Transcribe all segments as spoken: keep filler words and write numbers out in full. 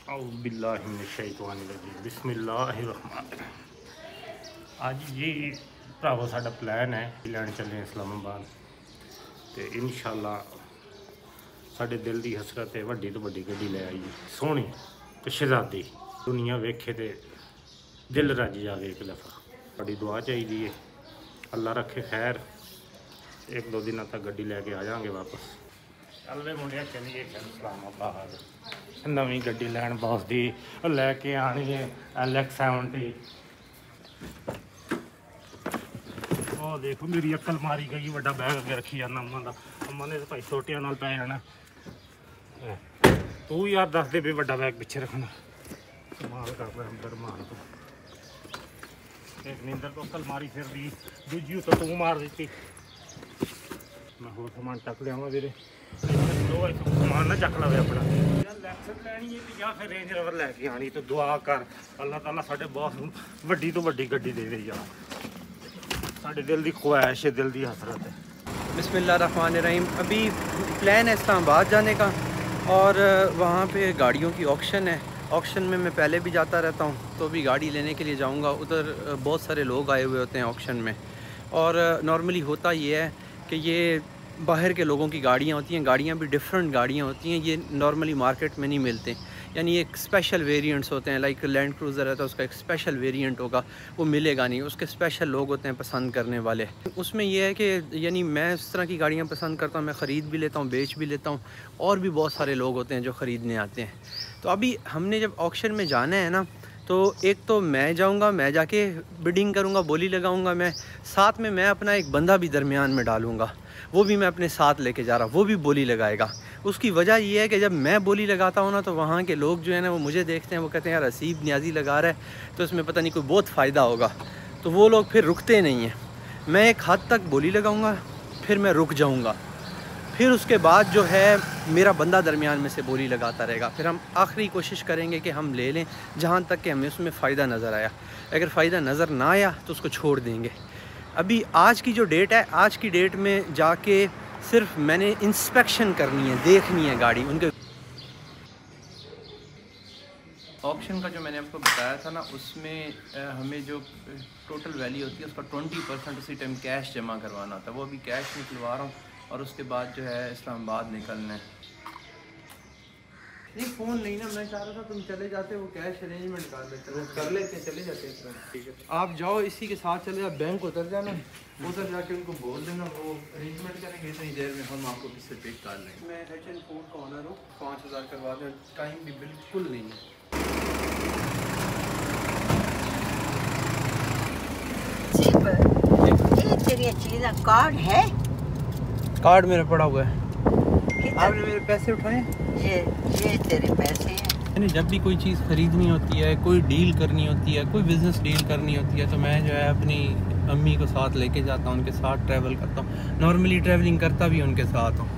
औज़ुबिल्लाहिमिनश्शैतानिर्रजीम बिस्मिल्लाहिर्रहमानिर्रहीम। अज जी भरावो साडा प्लान है लैन चले इस्लामाबाद तो इंशाअल्लाह साडे दिल की हसरत है वड्डी तो वड्डी गड्डी ले आई सोहनी तो शहजादी दुनिया वेखे तो दिल रज जाए एक दफ़ा। बड़ी दुआ चाहिए है, अल्लाह रखे खैर। एक दो दिन तक गड्डी लैके आ जाएंगे वापस। चल वे मुंडिया चलिए इस्लामाबाद नवी गड्डी लैन बॉस दी लैके आनी है एल एक्स सेवेंटी। ओ देखो मेरी अक्ल मारी गई, बड़ा बैग अगे रखी जाना अम्मा का। अम्मा ने तो भाई छोटिया नाल पै जाना। तू यार दस दे भी बड़ा बैग पिछे रखना। माल कर अंदर माल तो एक नींदर को अक्ल मारी फिर दी, दूजी तो तू मार दी। मैं होर समान चक लिया वीरे, समान ना चक लवे अपना। लैक्सन लैनी है या फिर रेंज रोवर लैके आनी तो दुआ कर अल्लाह ताला साडे बॉस नूं वड्डी तो वड्डी गड्डी दे दे यार। साडे दिल की ख्वाहिश है, दिल की हसरत है। बिस्मिल्लाहिर्रहमानिर्रहीम। अभी प्लान है इस्लामाबाद जाने का और वहाँ पे गाड़ियों की ऑक्शन है। ऑक्शन में मैं पहले भी जाता रहता हूँ, तो भी गाड़ी लेने के लिए जाऊँगा। उधर बहुत सारे लोग आए हुए होते हैं ऑक्शन में और नॉर्मली होता ये है कि ये बाहर के लोगों की गाड़ियाँ होती हैं। गाड़ियाँ भी डिफरेंट गाड़ियाँ होती हैं, ये नॉर्मली मार्केट में नहीं मिलते। यानी एक स्पेशल वेरिएंट्स होते हैं, लाइक लैंड क्रूज़र है तो उसका एक स्पेशल वेरिएंट होगा, वो मिलेगा नहीं। उसके स्पेशल लोग होते हैं पसंद करने वाले। उसमें यह है कि यानी मैं इस तरह की गाड़ियाँ पसंद करता हूँ, मैं ख़रीद भी लेता हूँ, बेच भी लेता हूँ, और भी बहुत सारे लोग होते हैं जो ख़रीदने आते हैं। तो अभी हमने जब ऑक्शन में जाना है ना, तो एक तो मैं जाऊंगा, मैं जाके बिडिंग करूंगा, बोली लगाऊंगा। मैं साथ में मैं अपना एक बंदा भी दरमियान में डालूंगा, वो भी मैं अपने साथ लेके जा रहा, वो भी बोली लगाएगा। उसकी वजह ये है कि जब मैं बोली लगाता हूँ ना, तो वहाँ के लोग जो है ना वो मुझे देखते हैं, वो कहते हैं यार हसीब न्याजी लगा रहा है तो इसमें पता नहीं कोई बहुत फ़ायदा होगा। तो वो लोग फिर रुकते नहीं हैं। मैं एक हद तक बोली लगाऊँगा, फिर मैं रुक जाऊँगा, फिर उसके बाद जो है मेरा बंदा दरमियान में से बोली लगाता रहेगा। फिर हम आखिरी कोशिश करेंगे कि हम ले लें जहाँ तक कि हमें उसमें फ़ायदा नज़र आया। अगर फ़ायदा नज़र ना आया तो उसको छोड़ देंगे। अभी आज की जो डेट है, आज की डेट में जाके सिर्फ मैंने इंस्पेक्शन करनी है, देखनी है गाड़ी। उनके ऑप्शन का जो मैंने आपको बताया था ना, उसमें हमें जो टोटल वैल्यू होती है उसका ट्वेंटी परसेंट उसी टाइम कैश जमा करवाना था। वो अभी कैश निकलवा रहा हूँ और उसके बाद जो है इस्लामाबाद निकलना है। नहीं फ़ोन नहीं ना, मैं चाह रहा था तुम चले जाते, वो कैश अरेंजमेंट कर लेते, वो कर लेते चले जाते। ठीक है, आप जाओ, इसी के साथ चले जाओ, बैंक उतर जाना, उधर जाके उनको बोल देना, वो अरेंजमेंट करेंगे। इतनी देर में हम आपको किससे पिक कर लेंगे। मैं एच एन फूड का ऑनर हूँ, पाँच हज़ार करवा दें, टाइम भी बिल्कुल नहीं है। तेरी चीज़ कार्ड है? कार्ड मेरा पड़ा हुआ है। आपने मेरे पैसे उठाए? ये ये तेरे पैसे हैं। यानी जब भी कोई चीज़ ख़रीदनी होती है, कोई डील करनी होती है, कोई बिज़नेस डील करनी होती है, तो मैं जो है अपनी अम्मी को साथ लेके जाता हूँ, उनके साथ ट्रैवल करता हूँ। नॉर्मली ट्रैवलिंग करता भी उनके साथ हूँ।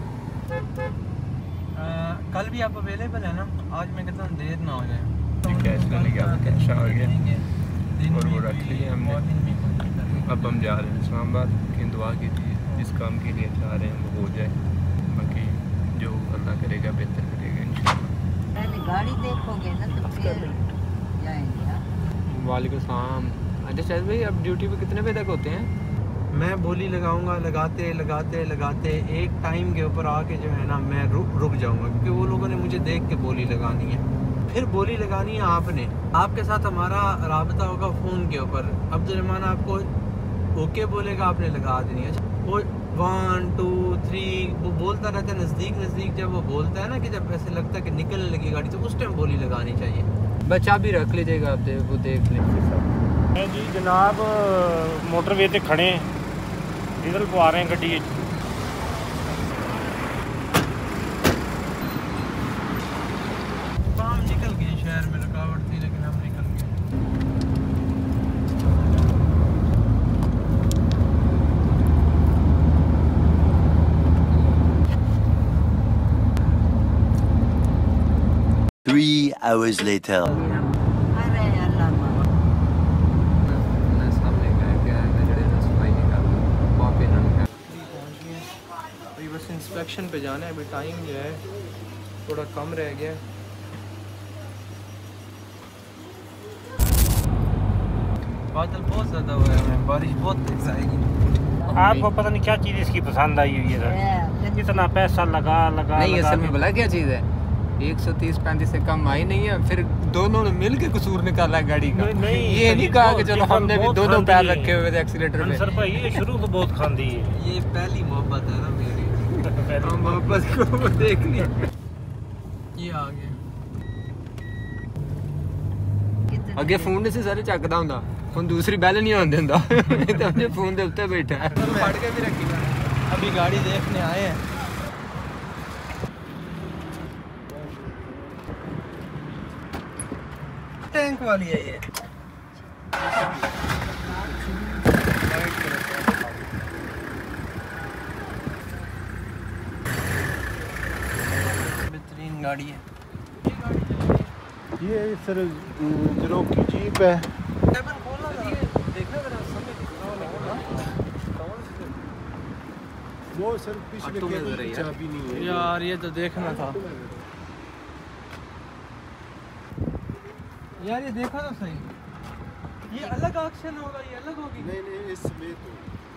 कल भी आप अवेलेबल है ना? आज मैं कहता हूँ देर ना हो जाए। कैश लेने गया, कैश आ गया और वो रख लिया हमने। अब हम जा रहे हैं इस्लामाबाद। की दुआ कीजिए, जिस काम के लिए जा रहे हैं वो हो जाए, बाकी जो अल्लाह करेगा बेहतर करेगा इंशाल्लाह। पहले गाड़ी देखोगे ना तो फिर जाएंगे। वालेकुम सलाम। अच्छा शायद भाई, अब ड्यूटी पे कितने बजे तक होते हैं? मैं बोली लगाऊंगा, लगाते लगाते लगाते एक टाइम के ऊपर आके जो है ना मैं रुक रुक जाऊंगा, क्योंकि वो लोगों ने मुझे देख के बोली लगानी है। फिर बोली लगानी है आपने, आपके साथ हमारा राबता होगा फ़ोन के ऊपर। अब्दुलरहमान आपको ओके बोलेगा, आपने लगा देनी है। वो वन टू थ्री वो बोलता रहता है, नज़दीक नज़दीक जब वो बोलता है ना कि जब ऐसे लगता है कि निकलने लगी गाड़ी, तो उस टाइम बोली लगानी चाहिए। बच्चा भी रख लीजिएगा, आप देख वो देख लीजिए जी जनाब, मोटरवे ते खड़े डीजल पवा रहे हैं गड्डी। काम निकल गए, शहर में रुकावट थी लेकिन हम निकल गए। Three hours later. अरे अल्लाह बस इंस्पेक्शन पे जाना है। अभी टाइम जो है थोड़ा कम रह गया। बादल बहुत ज़्यादा हुए हैं, बारिश बहुत तेज आएगी। आपको पता नहीं क्या चीज़ इसकी पसंद आई हुई है, इतना पैसा लगा लगा नहीं लगा असल के- में भला क्या चीज़ है, एक सौ तीस पैंतीस से कम आई नहीं है, फिर दोनों ने मिल के कसूर निकाला है गाड़ी का। नहीं, नहीं, ये नहीं कहा कि बहुत- चलो हमने भी बहुत दोनों खांदी पैर है। रखे हुए थे एक्सीलेटर पे। अंसर भाई ये शुरू तो बहुत खांदी है। ये पहली मोहब्बत है ना मेरी। हम वापस को देखनी। ये आ गए। ਅੱਗੇ ਫੋਨ ਨਹੀਂ ਸੀ ਸਾਰੇ ਚੱਕਦਾ ਹੁੰਦਾ, ਹੁਣ ਦੂਸਰੀ ਬੈਲ ਨਹੀਂ ਆਉਣ ਦਿੰਦਾ ਨਹੀਂ ਤਾਂ ਆਪਣੇ ਫੋਨ ਦੇ ਉੱਤੇ ਬੈਠਾ ਹੈ। फट के भी रखी अभी गाड़ी देखने आए हैं। टैंक वाली है ये। बेहतरीन गाड़ी है। ये सर जरो की जीप है। वो सर पिछले ऑटो में केबल जरा की यार। चाबी नहीं है। यार ये तो देखना था यार, ये देखा तो सही। ये अलग ऑप्शन होगा, ये अलग होगी। नहीं नहीं इसमें तो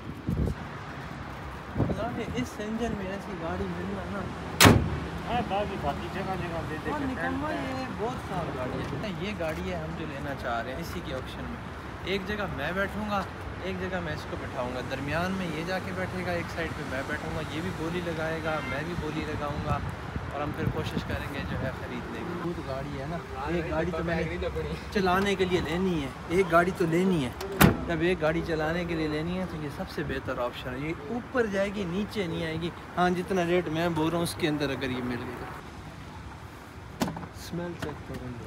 अल्लाह ने इस इंजन में ऐसी गाड़ी मिलना ना, हाँ, बाकी बाकी जगह जगह दे दे और के निकम्मा टेंट ये बहुत साफ गाड़ी है। ये गाड़ी है हम जो लेना चाह रहे हैं इसी के ऑप्शन में। एक जगह मैं बैठूंगा, एक जगह मैं इसको बैठाऊंगा, दरमियान में ये जाके बैठेगा, एक साइड पे मैं बैठूंगा, ये भी बोली लगाएगा, मैं भी बोली लगाऊंगा, और हम फिर कोशिश करेंगे जो है ख़रीदने की। बहुत गाड़ी है ना, एक गाड़ी तो मैंने चलाने के लिए लेनी है, एक गाड़ी तो लेनी है। जब एक गाड़ी चलाने के लिए लेनी है तो ये सबसे बेहतर ऑप्शन है। ये ऊपर जाएगी, नीचे नहीं आएगी। हाँ, जितना रेट मैं बोल रहा हूँ उसके अंदर अगर ये मिल गया। स्मेल चेक करेंगे।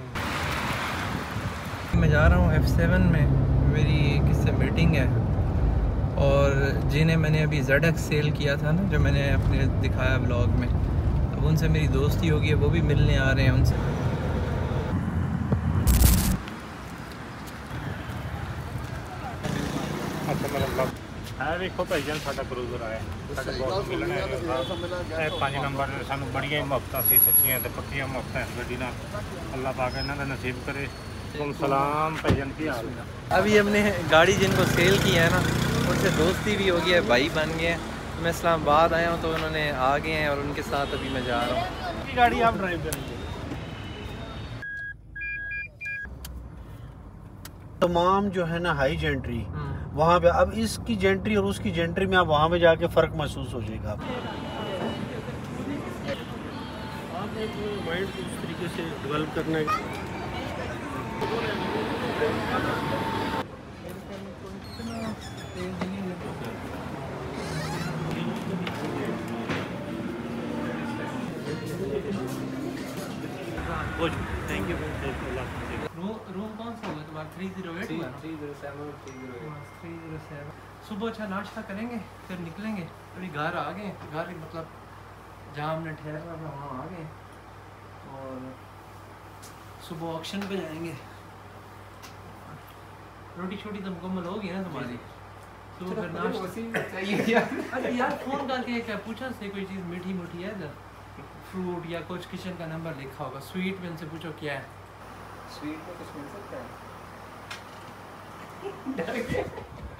मैं जा रहा हूँ एफ सेवन में, मेरी किससे मीटिंग है, और जिन्हें मैंने अभी जेड एक्स सेल किया था ना, जो मैंने अपने दिखाया ब्लॉग में, अब उनसे मेरी दोस्ती होगी है, वो भी मिलने आ रहे हैं उनसे। अच्छा मतलब है देखो भाईजान साडा क्रूजर आया साडा बहुत मिलना है पाँच नंबर ने सानू बड़िया ही मुहब्बत सी सच्चियां ते पक्कियां मुहब्बत इस गड्डी नाल अल्लाह पाक इन्हां दा नसीब करे। तुम सलाम भाईजान की हाल है? अभी हमने गाड़ी जिनको सेल की है ना, उनसे दोस्ती भी हो गई है, भाई बन गए हैं। मैं इस्लामाबाद आया हूँ तो उन्होंने आ गए हैं और उनके साथ अभी मैं जा रहा हूँ। गाड़ी आप ड्राइव करेंगे? तमाम जो है ना हाई जेंट्री वहाँ पे, अब इसकी जेंट्री और उसकी जेंट्री में आप वहाँ पे जाके फ़र्क महसूस हो जाएगा। आप एक माइंड को उस तरीके से डेवलप करना है। Thank you. रूम कौन सा होगा तुम्हारा? थ्री जीरो एट हुआ ना? Three zero seven. सुबह अच्छा नाश्ता करेंगे, फिर निकलेंगे। अभी घर आ गए, घर मतलब जहाँ हमने ठहरा था वहाँ आ गए, और सुबह ऑक्शन पे जाएंगे। रोटी छोटी तो मुकम्मल होगी ना तुम्हारी? सुबह फिर नाश्ता। अरे यार फ़ोन करके क्या पूछा से कोई चीज़ मीठी मीठी है इधर, फ्रूट या कुछ, किचन का नंबर लिखा होगा। स्वीट में उनसे पूछो क्या है। स्वीट में कुछ मिल सकता है?